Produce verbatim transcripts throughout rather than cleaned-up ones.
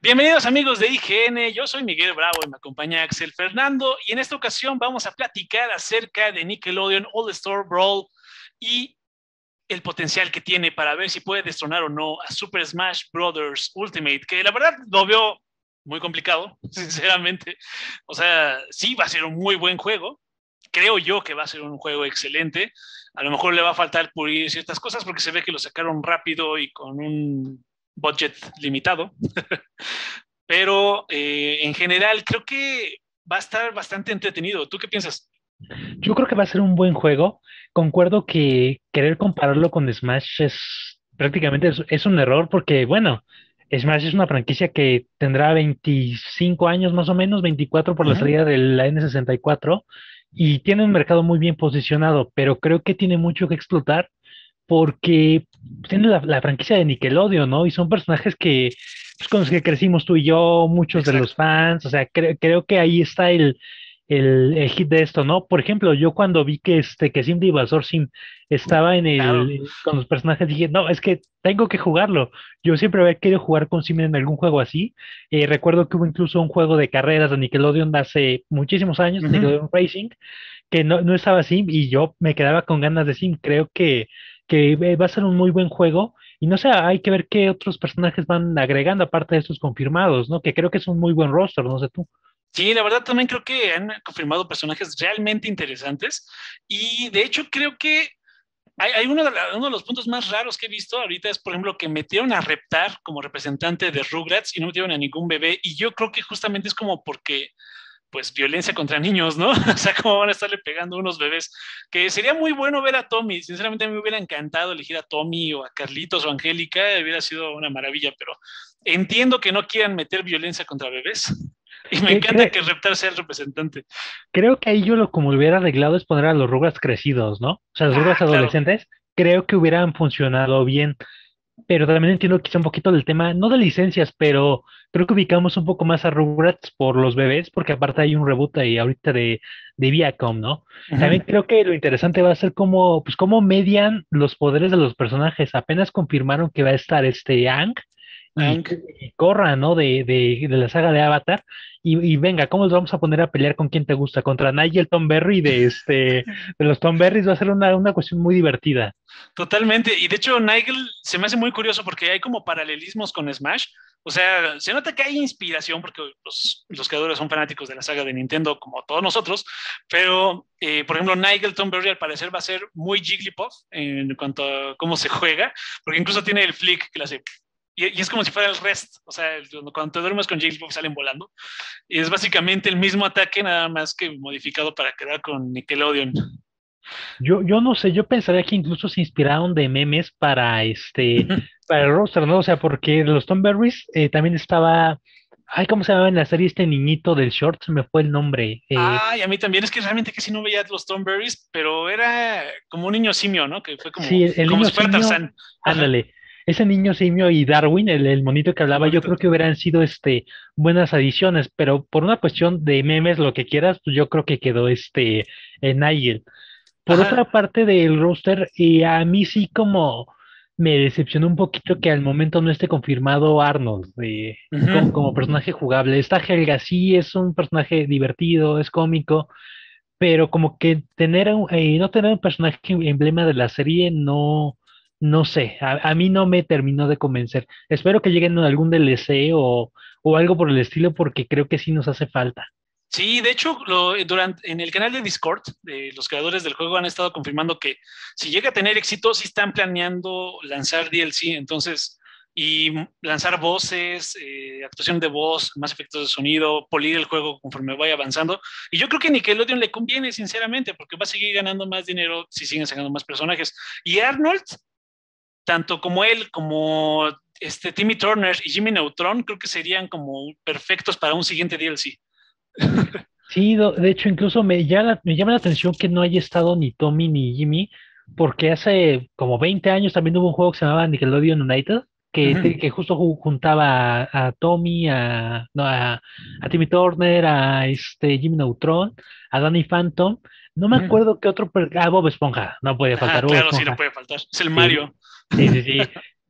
Bienvenidos amigos de I G N, yo soy Miguel Bravo y me acompaña Axel Fernando y en esta ocasión vamos a platicar acerca de Nickelodeon All Star Brawl y el potencial que tiene para ver si puede destronar o no a Super Smash Bros. Ultimate, que la verdad lo veo muy complicado, sinceramente. O sea, sí va a ser un muy buen juego, creo yo que va a ser un juego excelente. A lo mejor le va a faltar pulir ciertas cosas porque se ve que lo sacaron rápido y con un budget limitado. Pero eh, en general creo que va a estar bastante entretenido. ¿Tú qué piensas? Yo creo que va a ser un buen juego. Concuerdo que querer compararlo con Smash es prácticamente es, es un error porque, bueno, Smash es una franquicia que tendrá veinticinco años más o menos, veinticuatro por Uh la -huh. salida de la N sesenta y cuatro y tiene un mercado muy bien posicionado, pero creo que tiene mucho que explotar porque tiene la, la franquicia de Nickelodeon, ¿no? Y son personajes que, pues, con los que crecimos tú y yo, muchos de los Exacto. fans, o sea, cre- creo que ahí está el, el, el hit de esto, ¿no? Por ejemplo, yo cuando vi que este, que Sim de Invasor Sim estaba en Claro. el, con los personajes, dije, no, es que tengo que jugarlo. Yo siempre había querido jugar con Sim en algún juego así. Eh, recuerdo que hubo incluso un juego de carreras de Nickelodeon de hace muchísimos años, Uh -huh. Nickelodeon Racing, que no, no estaba Sim y yo me quedaba con ganas de Sim. Creo que, que eh, va a ser un muy buen juego y no sé, hay que ver qué otros personajes van agregando aparte de estos confirmados, ¿no? Que creo que es un muy buen roster, no sé tú. Sí, la verdad también creo que han confirmado personajes realmente interesantes y de hecho creo que hay, hay uno, de la, uno, de los puntos más raros que he visto ahorita es, por ejemplo, que metieron a Reptar como representante de Rugrats y no metieron a ningún bebé y yo creo que justamente es como porque pues violencia contra niños, ¿no? O sea, cómo van a estarle pegando a unos bebés. Que sería muy bueno ver a Tommy. Sinceramente, a mí me hubiera encantado elegir a Tommy o a Carlitos o a Angélica. Hubiera sido una maravilla, pero entiendo que no quieran meter violencia contra bebés. Y me Que, encanta cre- que Reptar sea el representante. Creo que ahí yo lo como lo hubiera arreglado es poner a los Rugrats crecidos, ¿no? O sea, los Rugrats Ah, claro. adolescentes, creo que hubieran funcionado bien. Pero también entiendo quizá un poquito del tema, no de licencias, pero creo que ubicamos un poco más a Rugrats por los bebés, porque aparte hay un reboot ahí ahorita de, de Viacom, ¿no? Uh También -huh. creo que lo interesante va a ser cómo, pues cómo median los poderes de los personajes. Apenas confirmaron que va a estar este Aang y, Hank. y Korra, ¿no? De, de, de la saga de Avatar. Y, y venga, ¿cómo los vamos a poner a pelear con quién te gusta? Contra Nigel Tom Berry de este, de los Tom Berries va a ser una, una cuestión muy divertida. Totalmente. Y de hecho, Nigel se me hace muy curioso porque hay como paralelismos con Smash. O sea, se nota que hay inspiración porque los, los creadores son fanáticos de la saga de Nintendo, como todos nosotros. Pero, eh, por ejemplo, Nigel Thornberry al parecer va a ser muy Jigglypuff en cuanto a cómo se juega, porque incluso tiene el flick que le hace. Y, y es como si fuera el rest. O sea, el, cuando te duermes con Jigglypuff salen volando. Y es básicamente el mismo ataque, nada más que modificado para quedar con Nickelodeon. Yo, yo no sé, yo pensaría que incluso se inspiraron de memes para este, para el roster, ¿no? O sea, porque los Thornberrys eh, también estaba, ay, ¿cómo se llamaba en la serie este niñito del short? Se me fue el nombre. Eh, Ah, y a mí también es que realmente casi no veía los Thornberrys, pero era como un niño simio, ¿no? Que fue sí, como, el, el como niño si fuera simio, Tarzán. Ajá, ándale, ese niño simio y Darwin, el, el monito que el hablaba, yo bonito. creo que hubieran sido este buenas adiciones, pero por una cuestión de memes, lo que quieras, pues yo creo que quedó este eh, Nigel. Por Ajá. otra parte del roster, y a mí sí como me decepcionó un poquito que al momento no esté confirmado Arnold eh, como, como Ujú. personaje jugable. Esta Helga sí es un personaje divertido, es cómico, pero como que tener un- eh, no tener un personaje emblema de la serie no, no sé, a, a mí no me terminó de convencer. Espero que lleguen a algún D L C o, o algo por el estilo porque creo que sí nos hace falta. Sí, de hecho, lo, durante, en el canal de Discord, de los creadores del juego han estado confirmando que si llega a tener éxito, sí están planeando lanzar D L C, entonces, y lanzar voces, eh, actuación de voz, más efectos de sonido, polir el juego conforme vaya avanzando. Y yo creo que Nickelodeon le conviene, sinceramente, porque va a seguir ganando más dinero si siguen sacando más personajes. Y Arnold, tanto como él, como este Timmy Turner y Jimmy Neutron, creo que serían como perfectos para un siguiente D L C. Sí, do- de hecho, incluso me llama, me llama la atención que no haya estado ni Tommy ni Jimmy, porque hace como veinte años también hubo un juego que se llamaba Nickelodeon United, que, te- Ujú, que justo ju- juntaba a, a Tommy, a, no, a, a Timmy Turner, a este Jimmy Neutron, a Danny Phantom. No me ujú. acuerdo qué otro, per- ah, Bob Esponja, no puede Ah, faltar Bob claro, sí, no Esponja. puede faltar. Es el Sí, Mario. sí, sí, sí.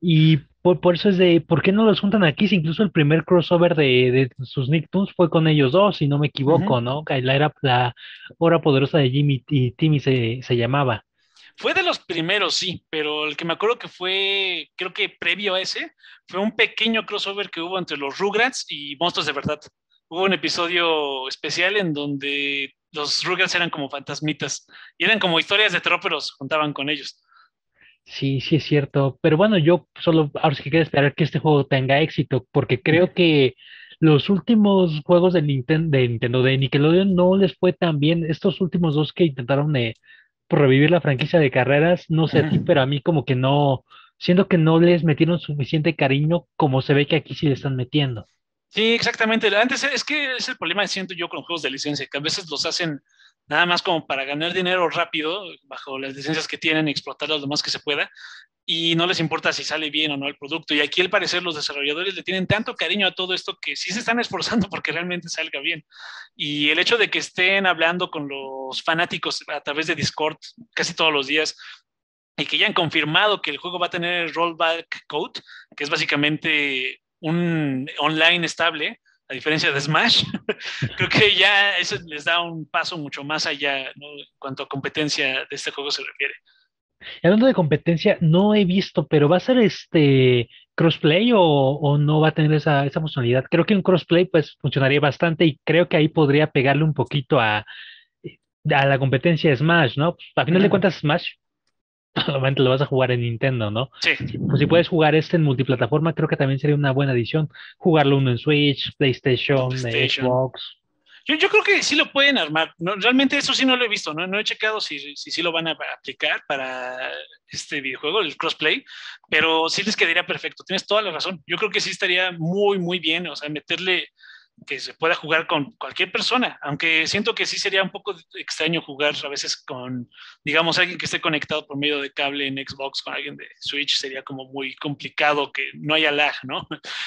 Y por, por eso es de, ¿por qué no los juntan aquí? Si incluso el primer crossover de, de sus Nicktoons fue con ellos dos, si no me Ujú. equivoco, ¿no? Que La era la hora poderosa de Jimmy y Timmy se, se llamaba. Fue de los primeros, sí, pero el que me acuerdo que fue, creo que previo a ese, fue un pequeño crossover que hubo entre los Rugrats y Monstruos de Verdad. Hubo un episodio especial en donde los Rugrats eran como fantasmitas y eran como historias de terror, pero se juntaban con ellos. Sí, sí es cierto. Pero bueno, yo solo ahora sí que quiero esperar que este juego tenga éxito, porque Ujú, creo que los últimos juegos de Ninten- de Nintendo, de Nickelodeon, no les fue tan bien. Estos últimos dos que intentaron de por revivir la franquicia de carreras, no sé a ti, ujú. pero a mí como que no, siento que no les metieron suficiente cariño como se ve que aquí sí le están metiendo. Sí, exactamente. Antes es que es el problema, siento yo, con los juegos de licencia, que a veces los hacen nada más como para ganar dinero rápido, bajo las licencias que tienen y explotarlas lo más que se pueda, y no les importa si sale bien o no el producto. Y aquí, al parecer, los desarrolladores le tienen tanto cariño a todo esto que sí se están esforzando porque realmente salga bien. Y el hecho de que estén hablando con los fanáticos a través de Discord casi todos los días y que ya han confirmado que el juego va a tener rollback code, que es básicamente un online estable, a diferencia de Smash, creo que ya eso les da un paso mucho más allá, ¿no? En cuanto a competencia de este juego se refiere. Y hablando de competencia, no he visto, pero ¿va a ser este crossplay o, o no va a tener esa, esa funcionalidad? Creo que un crossplay pues funcionaría bastante y creo que ahí podría pegarle un poquito a, a la competencia de Smash, ¿no? Pues, a final de Uh-huh. cuentas, Smash solamente lo vas a jugar en Nintendo, ¿no? Sí, Si, pues si puedes jugar este en multiplataforma, creo que también sería una buena adición. Jugarlo uno en Switch, PlayStation, eh, PlayStation. Xbox. Yo, yo creo que sí lo pueden armar. No, realmente eso sí no lo he visto, no, no he checado si, si sí lo van a aplicar para este videojuego, el crossplay, pero sí les quedaría perfecto. Tienes toda la razón. Yo creo que sí estaría muy, muy bien, o sea, meterle que se pueda jugar con cualquier persona, aunque siento que sí sería un poco extraño jugar a veces con, digamos, alguien que esté conectado por medio de cable en Xbox con alguien de Switch, sería como muy complicado que no haya lag, ¿no?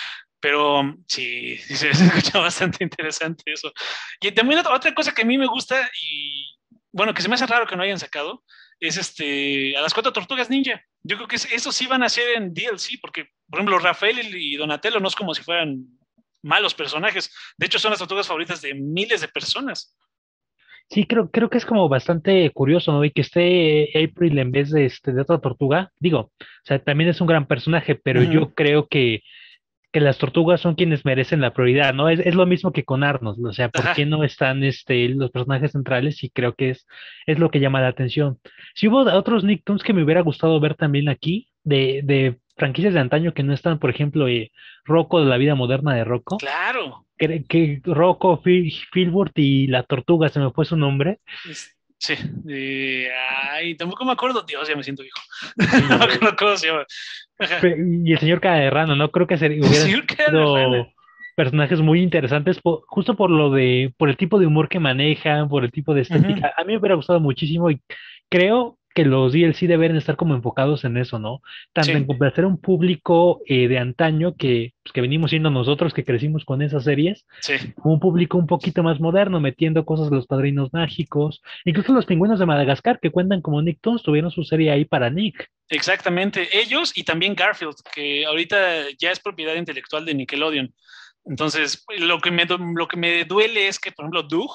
Pero sí, sí se escucha bastante interesante eso. Y también otra, otra cosa que a mí me gusta y bueno, que se me hace raro que no hayan sacado, es este, a las cuatro tortugas ninja. Yo creo que eso sí van a ser en D L C, porque, por ejemplo, Rafael y Donatello no es como si fueran malos personajes. De hecho, son las tortugas favoritas de miles de personas. Sí, creo, creo que es como bastante curioso, ¿no? Y que esté April en vez de, este, de otra tortuga. Digo, o sea, también es un gran personaje, pero Ujú. yo creo que que las tortugas son quienes merecen la prioridad, ¿no? Es, es lo mismo que con Arnold, o sea, ¿por qué Ajá, no están este, los personajes centrales? Y creo que es, es lo que llama la atención. Si hubo otros Nicktoons que me hubiera gustado ver también aquí, de, de franquicias de antaño que no están, por ejemplo, eh, Rocco de la vida moderna de Rocco, claro. que, que Rocco, Phil, Philburt y la tortuga, se me fue su nombre. Es- sí. Eh, ay, tampoco me acuerdo. Dios, ya me siento viejo. Sí, No me eh, acuerdo cómo se llama. Ajá. Fe- y el señor cara de rana, ¿no? Creo que ser- hubieran Señor cara de rana. sido personajes muy interesantes po- justo por lo de, por el tipo de humor que manejan, por el tipo de Ujú. estética. A mí me hubiera gustado muchísimo y creo que los D L C deben estar como enfocados en eso, ¿no? Tanto en Sí, complacer a un público eh, de antaño que, pues, que venimos siendo nosotros que crecimos con esas series, sí. como un público un poquito más moderno, metiendo cosas de los padrinos mágicos, incluso los pingüinos de Madagascar que cuentan como Nicktoons tuvieron su serie ahí para Nick. Exactamente, ellos y también Garfield, que ahorita ya es propiedad intelectual de Nickelodeon. Entonces, lo que me, lo que me duele es que, por ejemplo, Doug,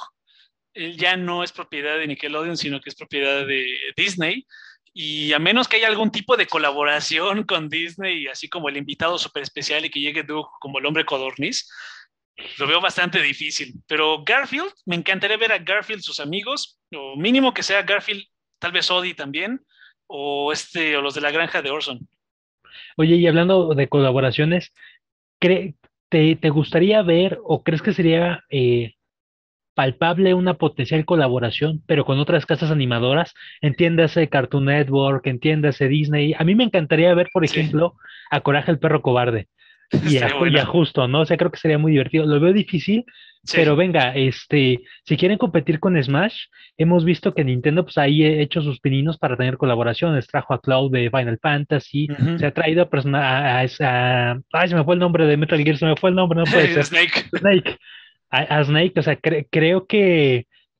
él ya no es propiedad de Nickelodeon, sino que es propiedad de Disney. Y a menos que haya algún tipo de colaboración con Disney, así como el invitado súper especial y que llegue Doug como el hombre codorniz, lo veo bastante difícil. Pero Garfield, me encantaría ver a Garfield, sus amigos, o mínimo que sea Garfield, tal vez Odie también, o este, o los de la granja de Orson. Oye, y hablando de colaboraciones, ¿Cre- te, te gustaría ver o crees que sería eh, palpable una potencial colaboración, pero con otras casas animadoras? Entiéndase Cartoon Network, entiéndase Disney. A mí me encantaría ver, por Sí, ejemplo, a Coraje el perro cobarde y a, estaría Ju- y bueno. a Justo, ¿no? O sea, creo que sería muy divertido. Lo veo difícil, pero Sí. venga, este, si quieren competir con Smash, hemos visto que Nintendo pues ahí ha hecho sus pininos para tener colaboraciones. Trajo a Cloud de Final Fantasy, se Ujú. ha traído a, persona- a, a esa- ay, se me fue el nombre de Metal Gear, se me fue el nombre, no puede ser. Snake. Snake, a, a Snake, o sea, cre- creo que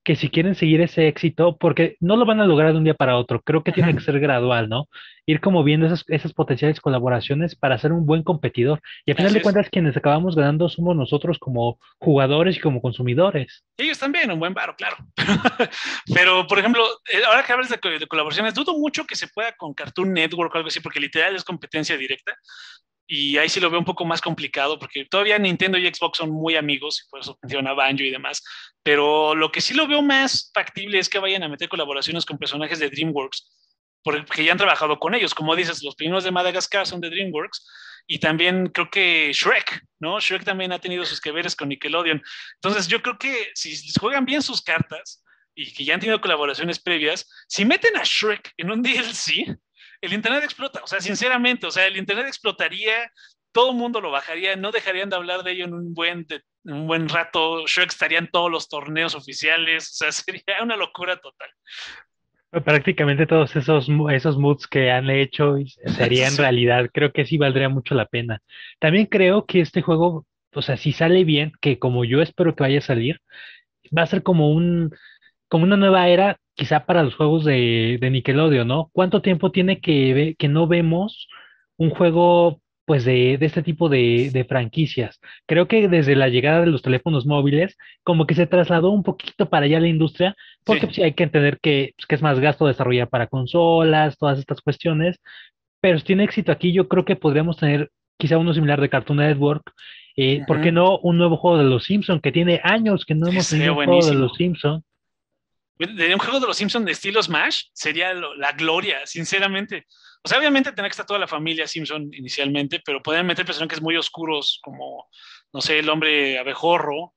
que si quieren seguir ese éxito, porque no lo van a lograr de un día para otro, creo que tiene que Ujú. ser gradual, ¿no? Ir como viendo esas, esas potenciales colaboraciones para ser un buen competidor. Y al final Así de es. cuentas, quienes acabamos ganando somos nosotros como jugadores y como consumidores. Ellos también, un buen varo, claro. Pero, por ejemplo, eh, ahora que hablas de, co- de colaboraciones, dudo mucho que se pueda con Cartoon Network o algo así, porque literal es competencia directa. Y ahí sí lo veo un poco más complicado, porque todavía Nintendo y Xbox son muy amigos, y por eso menciona Banjo y demás. Pero lo que sí lo veo más factible es que vayan a meter colaboraciones con personajes de DreamWorks, porque ya han trabajado con ellos. Como dices, los primeros de Madagascar son de DreamWorks. Y también creo que Shrek, ¿no? Shrek también ha tenido sus que veres con Nickelodeon. Entonces yo creo que si juegan bien sus cartas y que ya han tenido colaboraciones previas, si meten a Shrek en un D L C, el Internet explota. O sea, sinceramente, o sea, el Internet explotaría, todo el mundo lo bajaría, no dejarían de hablar de ello en un buen, de, un buen rato. Shrek estaría en todos los torneos oficiales. O sea, sería una locura total. Prácticamente todos esos, mo- esos moods que han hecho y serían Sí, realidad. Creo que sí valdría mucho la pena. También creo que este juego, o sea, si sale bien, que como yo espero que vaya a salir, va a ser como un, como una nueva era, quizá para los juegos de, de Nickelodeon, ¿no? ¿Cuánto tiempo tiene que, ve- que no vemos un juego, pues, de, de este tipo de, de franquicias? Creo que desde la llegada de los teléfonos móviles, como que se trasladó un poquito para allá la industria, porque sí. pues, sí hay que entender que, pues, que es más gasto desarrollar para consolas, todas estas cuestiones, pero si tiene éxito aquí, yo creo que podríamos tener quizá uno similar de Cartoon Network. Eh, ¿por qué Ujú. no un nuevo juego de los Simpson que tiene años que no hemos Estaría tenido un juego de los buenísimo. Simpson? De un juego de los Simpsons de estilo Smash sería lo, la gloria, sinceramente. O sea, obviamente tendría que estar toda la familia Simpson inicialmente, pero pueden meter personajes muy oscuros como, no sé, el hombre abejorro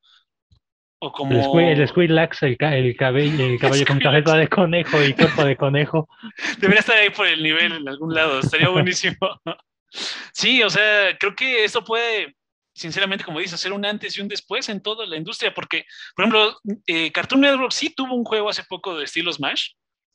o El, Squid, el como Squillax, el, ca- el, cabello, el caballo con cabeza Skrillex. de conejo y cuerpo de conejo. Debería estar ahí por el nivel en algún lado, estaría buenísimo. Sí, o sea, creo que esto puede, sinceramente, como dices, hacer un antes y un después en toda la industria, porque, por ejemplo, eh, Cartoon Network sí tuvo un juego hace poco de estilo Smash,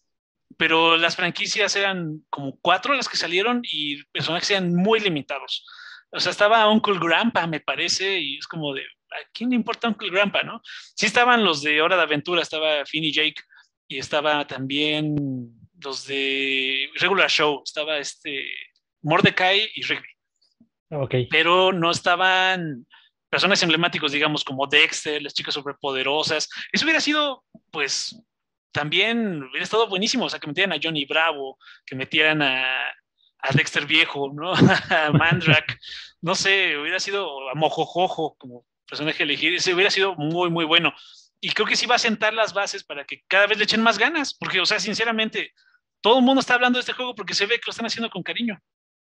pero las franquicias eran como cuatro las que salieron y personajes eran muy limitados. O sea, estaba Uncle Grandpa, me parece, y es como de, ¿a quién le importa Uncle Grandpa, no? Sí estaban los de Hora de Aventura, estaba Finn y Jake, y estaba también los de Regular Show, estaba este Mordecai y Rigby, Ok. pero no estaban personajes emblemáticos, digamos, como Dexter, las chicas superpoderosas. Eso hubiera sido, pues, también hubiera estado buenísimo, o sea, que metieran a Johnny Bravo, que metieran a, a Dexter viejo, ¿no? A Mandrak, no sé, hubiera sido a Mojojojo como personaje elegido, ese hubiera sido muy, muy bueno. Y creo que sí va a sentar las bases para que cada vez le echen más ganas, porque, o sea, sinceramente, todo el mundo está hablando de este juego porque se ve que lo están haciendo con cariño.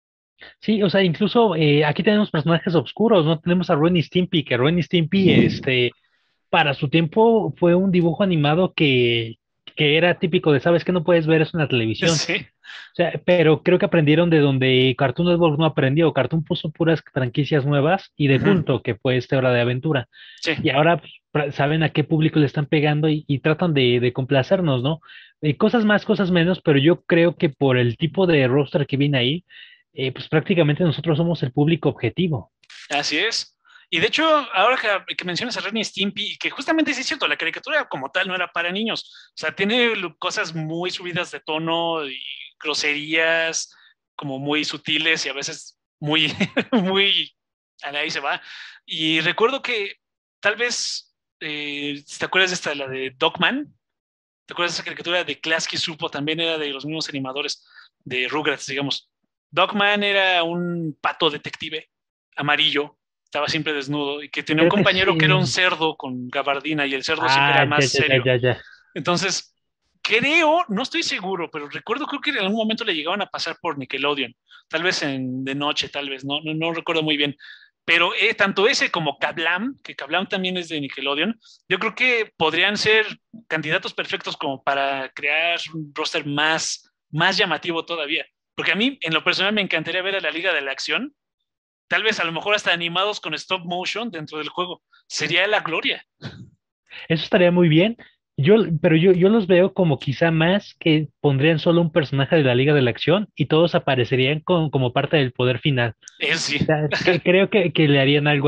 Sí, o sea, incluso eh, aquí tenemos personajes oscuros, ¿no? Tenemos a Ren y Stimpy, que Ren y Stimpy, este, para su tiempo fue un dibujo animado que, que era típico de, ¿sabes que no puedes ver eso en la televisión? Sí. O sea, pero creo que aprendieron de donde Cartoon Network no aprendió. Cartoon puso puras franquicias nuevas y de Ujú. culto, que fue este Hora de Aventura. Sí. Y ahora pues, pra- saben a qué público le están pegando y, y tratan de, de complacernos, ¿no? Eh, cosas más, cosas menos, pero yo creo que por el tipo de roster que viene ahí, eh, pues prácticamente nosotros somos el público objetivo. Así es. Y de hecho, ahora que, que mencionas a Ren y Stimpy, y que justamente sí es cierto, la caricatura como tal no era para niños. O sea, tiene lo- cosas muy subidas de tono y groserías como muy sutiles y a veces muy, muy, ahí se va. Y recuerdo que tal vez, eh, ¿te acuerdas de esta, la de Dogman? ¿Te acuerdas de esa caricatura de Klasky Supo? También era de los mismos animadores de Rugrats, digamos. Dogman era un pato detective amarillo, estaba siempre desnudo y que tenía un Creo que compañero que era un sí. cerdo con gabardina y el cerdo siempre Ah, era ya, más ya, ya, serio. ya, ya. Entonces, creo, no estoy seguro, pero recuerdo creo que en algún momento le llegaban a pasar por Nickelodeon, tal vez en, de noche, tal vez, no, no, no recuerdo muy bien. Pero eh, tanto ese como Kablam, que Kablam también es de Nickelodeon, yo creo que podrían ser candidatos perfectos como para crear un roster más, más llamativo todavía. Porque a mí, en lo personal, me encantaría ver a la Liga de la Acción, tal vez a lo mejor hasta animados con stop motion dentro del juego. Sería la gloria. Eso estaría muy bien. Yo, pero yo, yo los veo como quizá más que pondrían solo un personaje de la Liga de la Acción y todos aparecerían con- como parte del poder final. Es sí. O sea, que, creo que, que le harían algo así.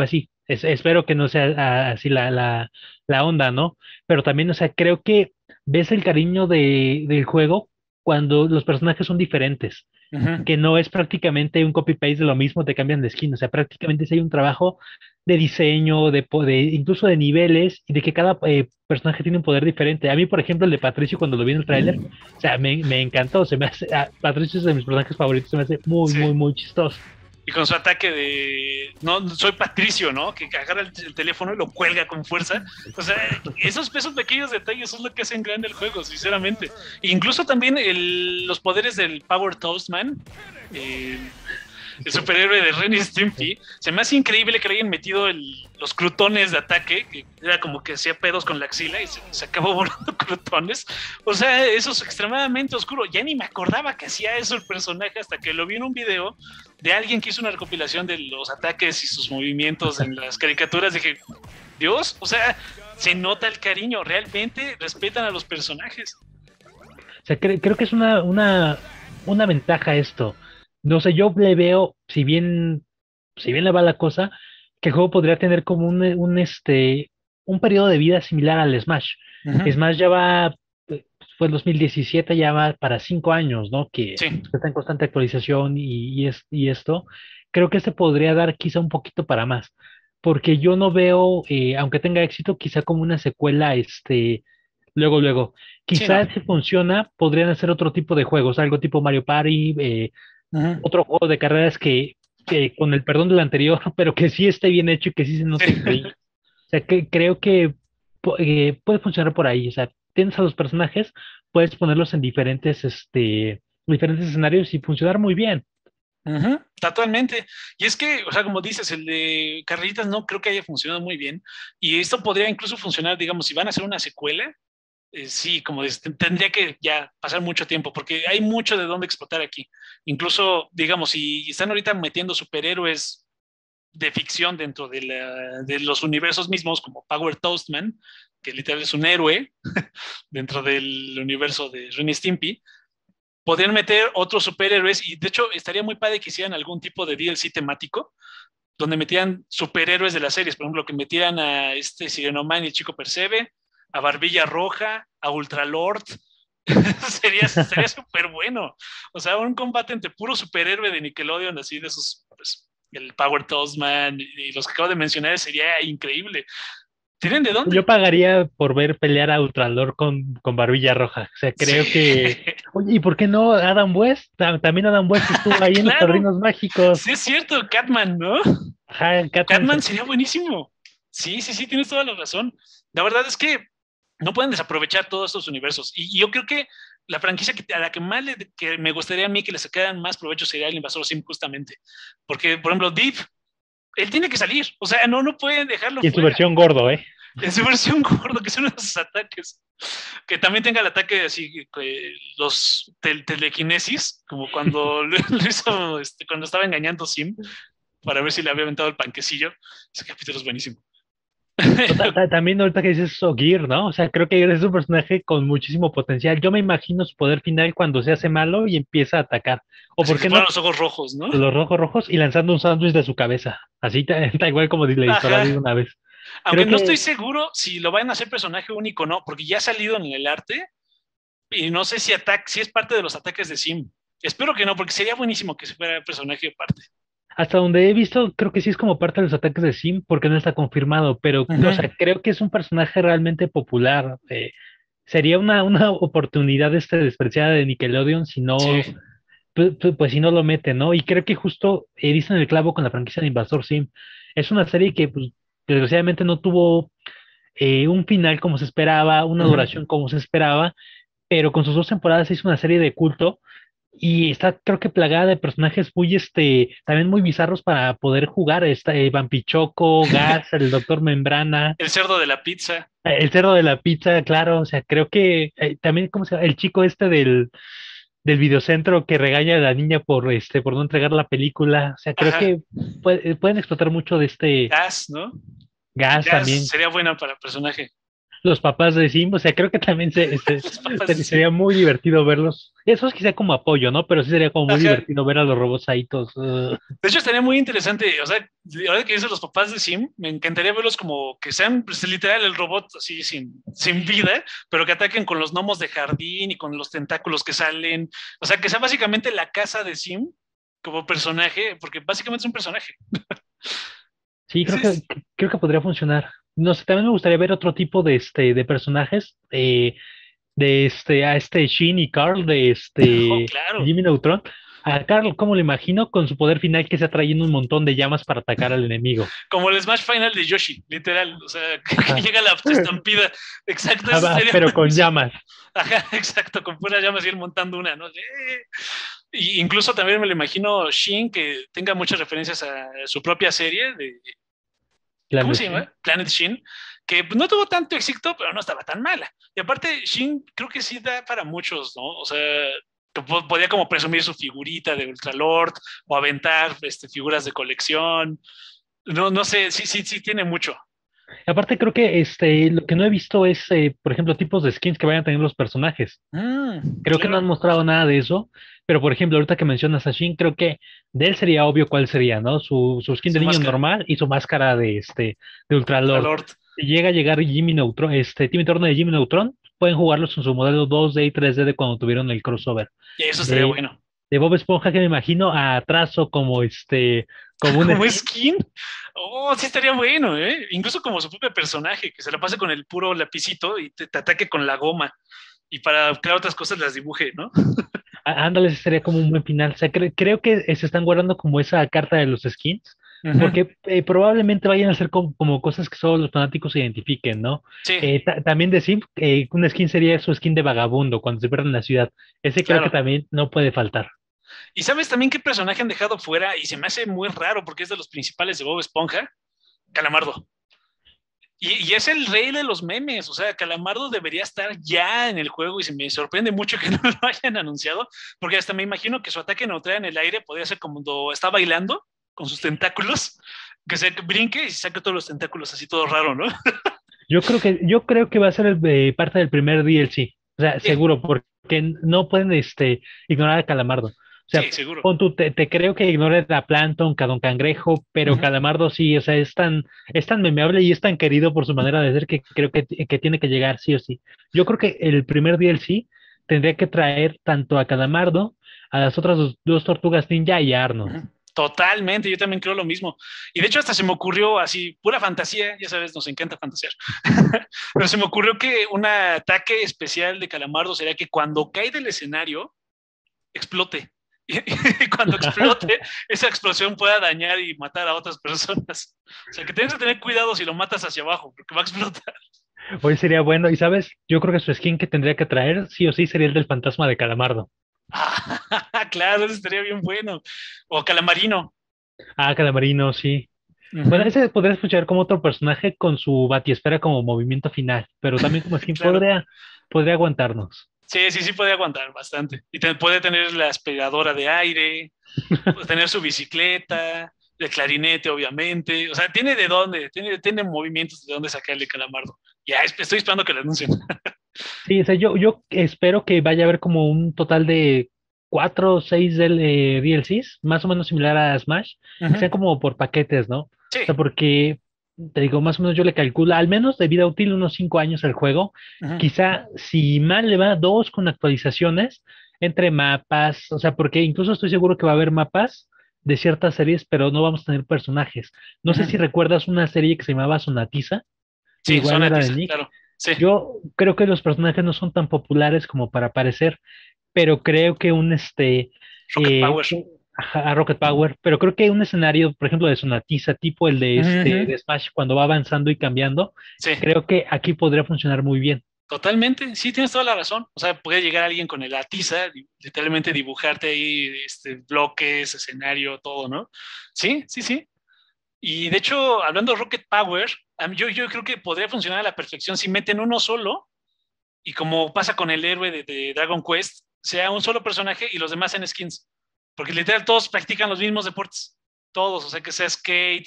Es- espero que no sea ah, así la, la, la onda, ¿no? Pero también, o sea, creo que ves el cariño de, del juego cuando los personajes son diferentes, Ujú. que no es prácticamente un copy-paste de lo mismo, te cambian de skin, o sea, prácticamente sí hay un trabajo de diseño, de, po- de incluso de niveles, y de que cada eh, personaje tiene un poder diferente. A mí, por ejemplo, el de Patricio, cuando lo vi en el tráiler, o sea, me, me encantó, se me hace, ah, Patricio es de mis personajes favoritos, se me hace muy, Sí. muy, muy chistoso. Y con su ataque de, no, soy Patricio, ¿no? Que agarra el, el teléfono y lo cuelga con fuerza. O sea, esos, esos pequeños detalles son lo que hacen grande el juego, sinceramente. E incluso también el, los poderes del Power Toastman, eh, el superhéroe de Ren y Stimpy, se me hace increíble que le hayan metido el, los crutones de ataque, que era como que hacía pedos con la axila y se, se acabó volando crutones. O sea, eso es extremadamente oscuro. Ya ni me acordaba que hacía eso el personaje hasta que lo vi en un video de alguien que hizo una recopilación de los ataques y sus movimientos en las caricaturas. Dije, Dios, o sea, se nota el cariño, realmente respetan a los personajes. O sea, cre- creo que es una, una, una ventaja esto. No sé, yo le veo, si bien, si bien le va la cosa, que el juego podría tener como un, un, este, un periodo de vida similar al Smash. Uh -huh. Smash ya va, eh, fue en dos mil diecisiete, ya va para cinco años, ¿no? Que Sí. está en constante actualización y, y, es, y esto. Creo que este podría dar quizá un poquito para más, porque yo no veo, eh, aunque tenga éxito, quizá como una secuela, este, luego, luego. Sí, no. Quizás si funciona, podrían hacer otro tipo de juegos, algo tipo Mario Party, eh, Uh -huh. otro juego de carreras que, que, con el perdón del anterior, pero que sí esté bien hecho y que sí se Sí. note el cariño. O sea, que creo que pu- eh, puede funcionar por ahí. O sea, tienes a los personajes, puedes ponerlos en diferentes, este, diferentes escenarios y funcionar muy bien. Uh -huh, totalmente. Y es que, o sea, como dices, el de Carreritas no creo que haya funcionado muy bien. Y esto podría incluso funcionar, digamos, si van a hacer una secuela, eh, sí, como dices, tendría que ya pasar mucho tiempo, porque hay mucho de dónde explotar aquí. Incluso, digamos, si están ahorita metiendo superhéroes de ficción dentro de, la, de los universos mismos, como Power Toastman, que literal es un héroe dentro del universo de Ren y Stimpy, podrían meter otros superhéroes y de hecho estaría muy padre que hicieran algún tipo de D L C temático donde metieran superhéroes de las series, por ejemplo, que metieran a este Sirenoman y el Chico Percebe, a Barbilla Roja, a Ultralord. sería sería súper bueno. O sea, un combate entre puro superhéroe de Nickelodeon, así de esos, pues, el Power Toastman y los que acabo de mencionar, sería increíble. ¿Tienen de Yo dónde? pagaría por ver pelear a Ultralord con, con Barbilla Roja. O sea, Sí, creo que. Oye, ¿y por qué no Adam West? Ta- También Adam West estuvo ahí en Los claro, Padrinos Mágicos. sí es cierto, Catman, ¿no? Ajá, Catman Catman sería. sería buenísimo. Sí, sí, sí, tienes toda la razón. La verdad es que no pueden desaprovechar todos estos universos. Y, y yo creo que la franquicia que, a la que más le, que me gustaría a mí que le sacaran más provecho sería el Invasor Sim, justamente. Porque, por ejemplo, Deep, él tiene que salir. O sea, no, no pueden dejarlo Y en su fuera. versión gordo, ¿eh? En su versión gordo, que son esos ataques. Que también tenga el ataque así, que los tel telequinesis, como cuando lo, lo hizo, este, cuando estaba engañando Sim, para ver si le había aventado el panquecillo. Ese capítulo es buenísimo. O ta- ta- También ahorita que dices Ogier, ¿no? O sea, creo que es un personaje con muchísimo potencial. Yo me imagino su poder final cuando se hace malo y empieza a atacar. O Así por que se qué ponen no, los ojos rojos, ¿no? los rojos rojos y lanzando un sándwich de su cabeza. Así ta- tal igual como le disparó a Dee Ajá. una vez. Aunque Creo no estoy que seguro si lo van a hacer personaje único o no, porque ya ha salido en el arte y no sé si, ataque, si es parte de los ataques de Sim. Espero que no, porque sería buenísimo que se fuera personaje aparte. hasta donde he visto, creo que sí es como parte de los ataques de Sim, porque no está confirmado, pero, Uh o -huh. sea, creo que es un personaje realmente popular. Eh, sería una, una oportunidad este despreciada de Nickelodeon si no, Sí. pu- pu- pues, si no lo mete, ¿no? Y creo que justo eh, dicen el clavo con la franquicia de Invasor Sim. Es una serie que, pues, desgraciadamente no tuvo eh, un final como se esperaba, una Uh -huh. duración como se esperaba, pero con sus dos temporadas hizo una serie de culto y está, creo que plagada de personajes muy, este, también muy bizarros para poder jugar. Está eh, Vampichoco, Gas, el Doctor Membrana, El cerdo de la pizza. eh, el cerdo de la pizza, claro. O sea, creo que eh, también, ¿cómo se llama? El chico este del, del videocentro que regaña a la niña por, este, por no entregar la película. O sea, creo Ajá. que puede- pueden explotar mucho de este Gas, ¿no? Gas Gas también. sería bueno para el personaje. los papás de Sim, o sea, creo que también se, se- Los papás de se- Sim. sería muy divertido verlos. Eso es quizá como apoyo, ¿no? Pero sí sería como muy Ajá. divertido ver a los robots ahí todos. uh, De hecho, estaría muy interesante, o sea, ahora que dices los papás de Sim, me encantaría verlos como que sean pues, literal el robot así sin, sin vida, pero que ataquen con los gnomos de jardín y con los tentáculos que salen. O sea, que sea básicamente la casa de Sim como personaje, porque básicamente es un personaje. Sí, creo Sí, que, es- creo que podría funcionar. No sé, también me gustaría ver otro tipo de, este, de personajes, eh, de este, a este Shin y Carl, de oh, este claro. Jimmy Neutron. A Carl, ¿cómo lo imagino? Con su poder final que se trayendo un montón de llamas para atacar al enemigo. Como el Smash Final de Yoshi, literal. O sea, que, que Ajá. llega la estampida. Exacto, Ajá, eso va, estaría pero con buenísimo. llamas. Ajá, exacto, con puras llamas y él montando una, ¿no? Eh. Y incluso también me lo imagino Shin que tenga muchas referencias a su propia serie de, ¿cómo Planet se Shin. llama? Planet Shin, que pues, no tuvo tanto éxito, pero no estaba tan mala. Y aparte, Shin creo que sí da para muchos, ¿no? O sea, que po- podía como presumir su figurita de Ultralord o aventar este, figuras de colección. No, no sé, sí, sí, sí tiene mucho. Aparte, creo que este, lo que no he visto es, eh, por ejemplo, tipos de skins que vayan a tener los personajes. Mm, Creo que no claro, han mostrado nada de eso, pero por ejemplo, ahorita que mencionas a Shin, creo que de él sería obvio cuál sería, ¿no? Su, su skin de su niño máscara, normal y su máscara de este de Ultralord. Ultralord. Si llega a llegar Jimmy Neutron, este Timmy Turner de Jimmy Neutron, pueden jugarlos en su modelo dos D y tres D de cuando tuvieron el crossover. Y eso estaría De, bueno. de Bob Esponja, que me imagino a Trazo como este, como un Como skin. skin, oh, sí estaría bueno, ¿eh? Incluso como su propio personaje, que se la pase con el puro lapicito y te, te ataque con la goma. Y para crear otras cosas las dibuje, ¿no? Á- Ándale, ese sería como un buen final. O sea, cre- creo que eh, se están guardando como esa carta de los skins, Ujú. porque eh, probablemente vayan a ser como, como cosas que solo los fanáticos identifiquen, ¿no? Sí, Eh, ta- también de Sim, eh, un skin sería su skin de vagabundo cuando se pierde en la ciudad. Ese creo que claro. también no puede faltar. ¿Y sabes también qué personaje han dejado fuera? Y se me hace muy raro porque es de los principales de Bob Esponja, Calamardo. Y, y es el rey de los memes, o sea, Calamardo debería estar ya en el juego y se me sorprende mucho que no lo hayan anunciado, porque hasta me imagino que su ataque neutral en el aire podría ser como cuando está bailando con sus tentáculos, que se brinque y saque todos los tentáculos así todo raro, ¿no? Yo creo que, yo creo que va a ser el, eh, parte del primer D L C. O sea, Sí, seguro, porque no pueden este, ignorar a Calamardo. O sea, sí, seguro. pon tú, te, te creo que ignores a Plankton, a Don Cangrejo, Uh pero -huh. Calamardo sí, o sea, es tan, es tan memeable y es tan querido por su manera de ser que creo que, que tiene que llegar sí o sí. Yo creo que el primer D L C tendría que traer tanto a Calamardo, a las otras dos, dos tortugas ninja y a Uh Arnold. -huh. Totalmente, yo también creo lo mismo. Y de hecho hasta se me ocurrió así, pura fantasía, ya sabes, nos encanta fantasear. Pero se me ocurrió que un ataque especial de Calamardo sería que cuando cae del escenario, explote. Y, y cuando explote, esa explosión pueda dañar y matar a otras personas. O sea, que tienes que tener cuidado si lo matas hacia abajo, porque va a explotar. Hoy sería bueno, y sabes, yo creo que su skin que tendría que traer sí o sí sería el del fantasma de Calamardo. Ah, claro, eso estaría bien bueno. O Calamarino. Ah, Calamarino, sí. Uh Bueno, -huh. ese podría escuchar como otro personaje con su batiesfera como movimiento final, pero también como skin Claro. podría, podría aguantarnos. Sí, sí, sí puede aguantar bastante. Y te, puede tener la aspiradora de aire, puede tener su bicicleta, el clarinete, obviamente. O sea, tiene de dónde, tiene, tiene movimientos de dónde sacarle Calamardo. Ya, estoy esperando que lo anuncien. Sí, o sea, yo, yo espero que vaya a haber como un total de cuatro o seis del, eh, D L Cs, más o menos similar a Smash, Uh que sean -huh. como por paquetes, ¿no? O Sí. sea, porque, te digo, más o menos yo le calculo, al menos de vida útil, unos cinco años al juego. Uh -huh. Quizá, si mal le va, dos con actualizaciones entre mapas, o sea, porque incluso estoy seguro que va a haber mapas de ciertas series, pero no vamos a tener personajes. No Uh sé si -huh. recuerdas una serie que se llamaba Sonatiza, que Sí, igual zona era de tiza, Nick. claro. Sí. Yo creo que los personajes no son tan populares como para parecer, pero creo que un este Rocket eh, Power. un- ajá, a Rocket Power, pero creo que un escenario, por ejemplo, de Sonatiza, tipo el de Uh este -huh. de Smash cuando va avanzando y cambiando, Sí. creo que aquí podría funcionar muy bien. Totalmente, sí, tienes toda la razón. O sea, puede llegar alguien con el atiza, literalmente dibujarte ahí este, bloques, escenario, todo, ¿no? Sí, sí, sí. Y de hecho, hablando de Rocket Power, yo, yo creo que podría funcionar a la perfección si meten uno solo y como pasa con el héroe de, de Dragon Quest, sea un solo personaje y los demás en skins. Porque literal todos practican los mismos deportes. Todos, o sea, que sea skate,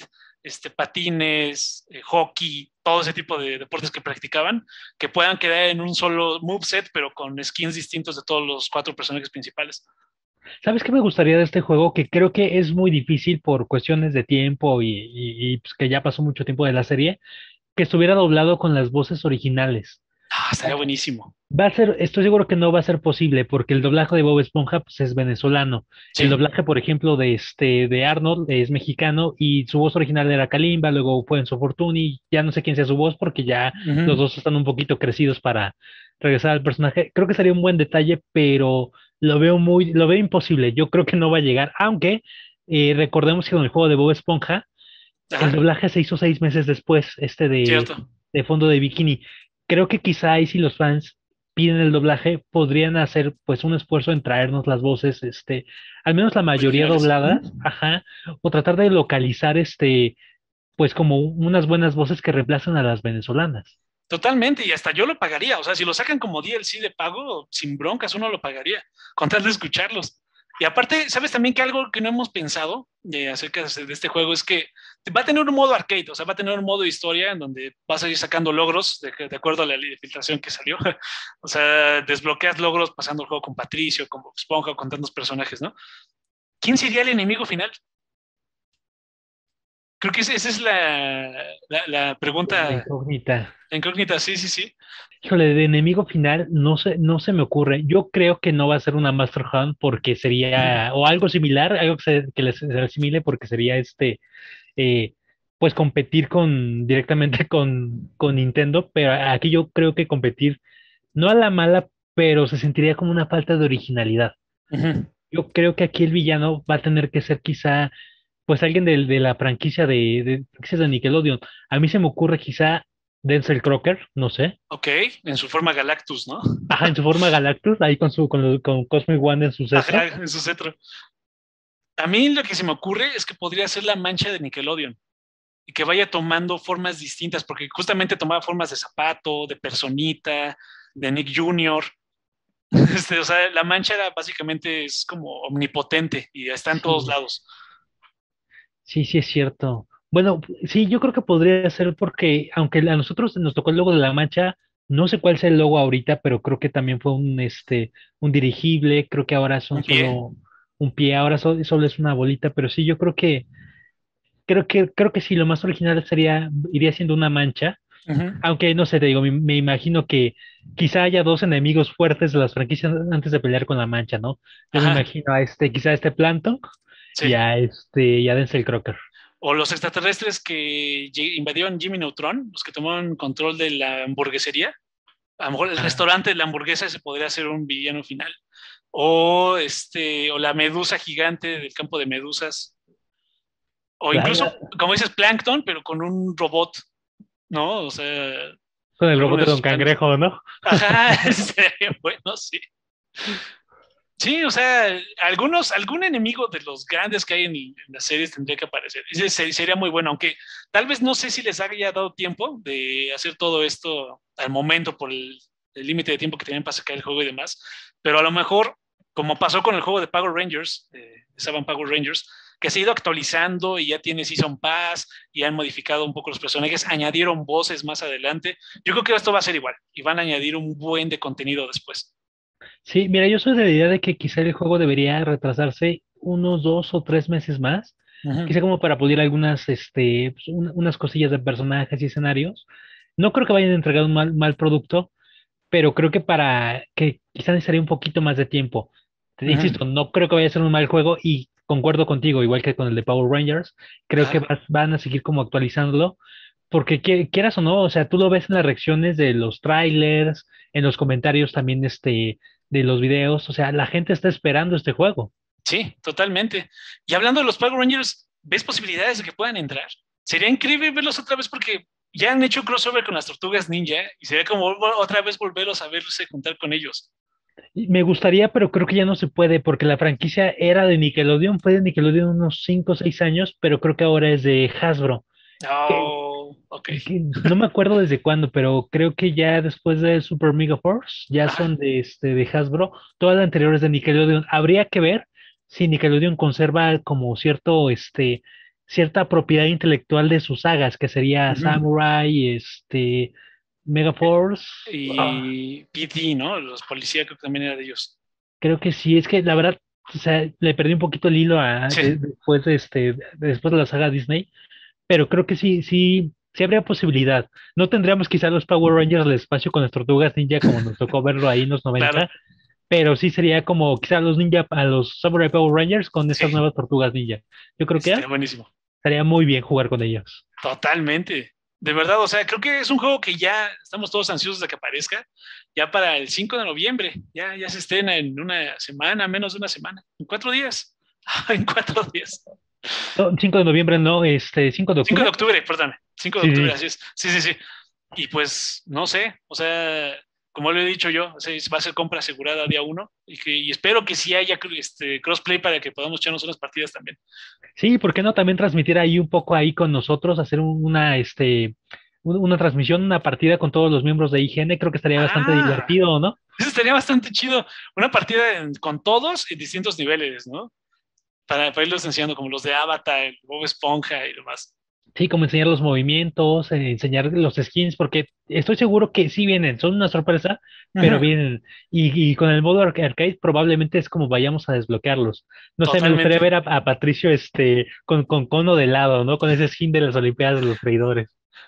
este, patines, eh, hockey, todo ese tipo de deportes que practicaban, que puedan quedar en un solo moveset, pero con skins distintos de todos los cuatro personajes principales. ¿Sabes qué me gustaría de este juego? Que creo que es muy difícil por cuestiones de tiempo y, y- y, pues, que ya pasó mucho tiempo de la serie, que estuviera doblado con las voces originales. Ah, estaría buenísimo. Va a ser, estoy seguro que no va a ser posible porque el doblaje de Bob Esponja pues, es venezolano. El Sí. doblaje, por ejemplo, de este de Arnold es mexicano y su voz original era Kalimba, luego fue Enzo Fortuni, ya no sé quién sea su voz porque ya los Ujú. dos están un poquito crecidos para regresar al personaje. Creo que sería un buen detalle, pero lo veo muy, lo veo imposible. Yo creo que no va a llegar, aunque eh, recordemos que con el juego de Bob Esponja el Ajá, doblaje se hizo seis meses después, este de, cierto. de Fondo de Bikini. Creo que quizá ahí si los fans piden el doblaje, podrían hacer pues un esfuerzo en traernos las voces, este, al menos la mayoría Originales. dobladas, Ujú. ajá, o tratar de localizar este, pues como unas buenas voces que reemplacen a las venezolanas. Totalmente, y hasta yo lo pagaría. O sea, si lo sacan como D L C de pago, sin broncas, uno lo pagaría, con tal de escucharlos. Y aparte, ¿sabes también que algo que no hemos pensado eh, acerca de este juego es que va a tener un modo arcade, o sea, va a tener un modo historia en donde vas a ir sacando logros de, de acuerdo a la ley de filtración que salió. O sea, desbloqueas logros pasando el juego con Patricio, con Bob Esponja, con tantos personajes, ¿no? ¿Quién sería el enemigo final? Creo que esa, esa es la, la, la La pregunta incógnita. incógnita, sí, sí, sí. Híjole, de enemigo final no se, no se me ocurre. Yo creo que no va a ser una Master Hunt porque sería, o algo similar, algo que se, que les- se le asimile porque sería este eh, pues competir con directamente con, con Nintendo, pero aquí yo creo que competir, no a la mala, pero se sentiría como una falta de originalidad. Ujú. Yo creo que aquí el villano va a tener que ser quizá, pues alguien del- de, la franquicia de, de, franquicias de Nickelodeon. A mí se me ocurre quizá Denzel Crocker, no sé. Ok, en su forma Galactus, ¿no? Ajá, en su forma Galactus, ahí con su, con, lo- con Cosmic Wanda en su Ajá, cetro. en su cetro. A mí lo que se me ocurre es que podría ser la mancha de Nickelodeon y que vaya tomando formas distintas, porque justamente tomaba formas de zapato, de personita, de Nick junior Este, o sea, la mancha era básicamente es como omnipotente y está en todos Sí, lados. sí, sí es cierto. Bueno, sí, yo creo que podría ser porque, aunque a nosotros nos tocó el logo de la Mancha, no sé cuál es el logo ahorita, pero creo que también fue un, este, un dirigible, creo que ahora son Un pie. solo un pie, ahora so- solo es una bolita, pero sí, yo creo que, creo que, creo que sí, lo más original sería, iría siendo una mancha, Ujú. aunque no sé, te digo, me, me imagino que quizá haya dos enemigos fuertes de las franquicias antes de pelear con la Mancha, ¿no? Yo me Ajá, imagino a este, quizá a este Plankton y sí. a este, y a Denzel Crocker. O los extraterrestres que lle- invadieron Jimmy Neutron, los que tomaron control de la hamburguesería. A lo mejor el restaurante de la hamburguesa se podría hacer un villano final. O, este, o la medusa gigante del campo de medusas. O La- incluso, la- como dices, Plankton, pero con un robot, ¿no? O sea, con el alguno robot de de Don sus planes. Cangrejo, ¿no? Ajá, sería bueno, sí. Sí, o sea, algunos, algún enemigo de los grandes que hay en, en las series tendría que aparecer. Ese se- sería muy bueno, aunque tal vez no sé si les haya dado tiempo de hacer todo esto al momento por el el límite de tiempo que tenían para sacar el juego y demás, pero a lo mejor, como pasó con el juego de Power Rangers, eh, estaban Power Rangers, que se ha ido actualizando y ya tiene Season Pass y han modificado un poco los personajes, añadieron voces más adelante. Yo creo que esto va a ser igual y van a añadir un buen de contenido después. Sí, mira, yo soy de la idea de que quizá el juego debería retrasarse unos dos o tres meses más, Ujú. quizá como para pulir algunas, este, pues, un- unas cosillas de personajes y escenarios. No creo que vayan a entregar un mal, mal producto, pero creo que para que quizá necesitaría un poquito más de tiempo. Te Ujú. insisto, no creo que vaya a ser un mal juego y concuerdo contigo, igual que con el de Power Rangers, creo que Ajá. vas- van a seguir como actualizándolo, porque qui- quieras o no, o sea, tú lo ves en las reacciones de los trailers, en los comentarios también este, de los videos, o sea, la gente está esperando este juego. Sí, totalmente. Y hablando de los Power Rangers, ¿ves posibilidades de que puedan entrar? Sería increíble verlos otra vez porque ya han hecho crossover con las tortugas ninja y sería como vol- otra vez volverlos a verse juntar con ellos. Y me gustaría, pero creo que ya no se puede, porque la franquicia era de Nickelodeon, fue de Nickelodeon unos cinco o seis años, pero creo que ahora es de Hasbro. Oh, ok. Que no me acuerdo desde cuándo, pero creo que ya después de Super Mega Force ya Ajá. son de, este, de Hasbro. Todas las anteriores de Nickelodeon. Habría que ver si Nickelodeon conserva como cierto, este, cierta propiedad intelectual de sus sagas, que sería Ujú. Samurai, este, Megaforce. Ah, Y P D, ¿no? Los policías creo que también era de ellos. creo que sí, es que la verdad, o sea, le perdí un poquito el hilo a, Sí, de- después de este, después de la saga Disney, pero creo que sí, sí, sí habría posibilidad. No tendríamos quizá los Power Rangers del espacio con las tortugas ninja como nos tocó verlo ahí en los claro. noventa, pero sí sería como quizá los ninja, a los Samurai Power Rangers con Sí, estas nuevas tortugas ninja. Yo creo que estaría buenísimo. estaría muy bien jugar con ellos. Totalmente. De verdad, o sea, creo que es un juego que ya estamos todos ansiosos de que aparezca, ya para el cinco de noviembre, ya, ya se estrena en una semana, menos de una semana, en cuatro días, en cuatro días. No, cinco de noviembre, no, este, cinco de cinco de octubre. octubre, perdón, cinco de Sí, octubre, sí. así es. Sí, sí, sí. Y pues, no sé, o sea, como lo he dicho yo, o sea, va a ser compra asegurada día uno y, que, y espero que sí haya este, crossplay para que podamos echarnos unas partidas también. Sí, ¿por qué no también transmitir ahí un poco ahí con nosotros, hacer un- una, este, un- una transmisión, una partida con todos los miembros de I G N? Creo que estaría bastante Ah, divertido, ¿no? eso estaría bastante chido. Una partida en- con todos en distintos niveles, ¿no? Para, para irlos enseñando, como los de Avatar, el Bob Esponja y demás. Sí, como enseñar los movimientos, eh, enseñar los skins, porque estoy seguro que sí vienen, son una sorpresa, pero Ujú. vienen. Y, y con el modo arca- arcade probablemente es como vayamos a desbloquearlos. No sé, me gustaría Totalmente. ver a, a Patricio este, con, con cono de lado, ¿no? Con ese skin de las Olimpiadas de los Freidores.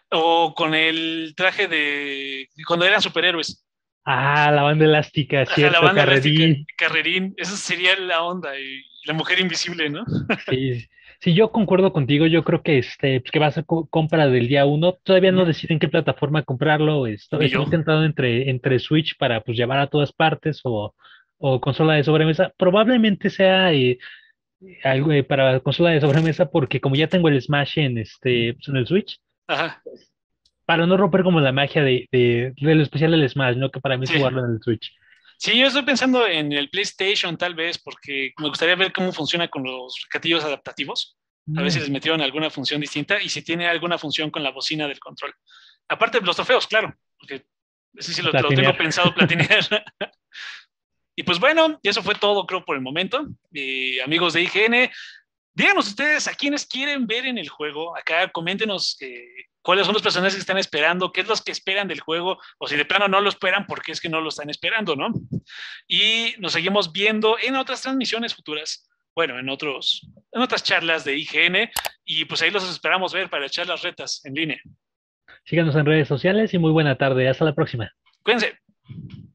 O con el traje de cuando eran superhéroes. Ah, la banda elástica, Ajá, la cierto, banda elástica, Carrerín. Carrerín, eso sería la onda. Y, y la mujer invisible, ¿no? Sí, sí, yo concuerdo contigo. Yo creo que este, pues, que va a ser co- compra del día uno. Todavía no Ujú. deciden qué plataforma comprarlo. Estoy, Ni yo. estoy tentado entre, entre Switch para pues llevar a todas partes o, o consola de sobremesa. Probablemente sea eh, algo eh, para consola de sobremesa porque como ya tengo el Smash en este, pues, en el Switch, Ajá, para no romper como la magia de, de, de lo especial del Smash, ¿no? Que para mí es sí. jugarlo en el Switch. Sí, yo estoy pensando en el PlayStation tal vez, porque me gustaría ver cómo funciona con los gatillos adaptativos. A ver si Mm, les metieron alguna función distinta y si tiene alguna función con la bocina del control. Aparte de los trofeos, claro, porque ese sí a lo, lo tengo platinear. pensado platinear. Y pues bueno, eso fue todo, creo, por el momento. Eh, amigos de I G N, díganos ustedes a quiénes quieren ver en el juego. Acá coméntenos eh, cuáles son los personajes que están esperando, qué es los que esperan del juego, o si de plano no lo esperan, por qué es que no lo están esperando, ¿no? Y nos seguimos viendo en otras transmisiones futuras. Bueno, en otros, en otras charlas de I G N, y pues ahí los esperamos ver para echar las retas en línea. Síganos en redes sociales y muy buena tarde. Hasta la próxima. Cuídense.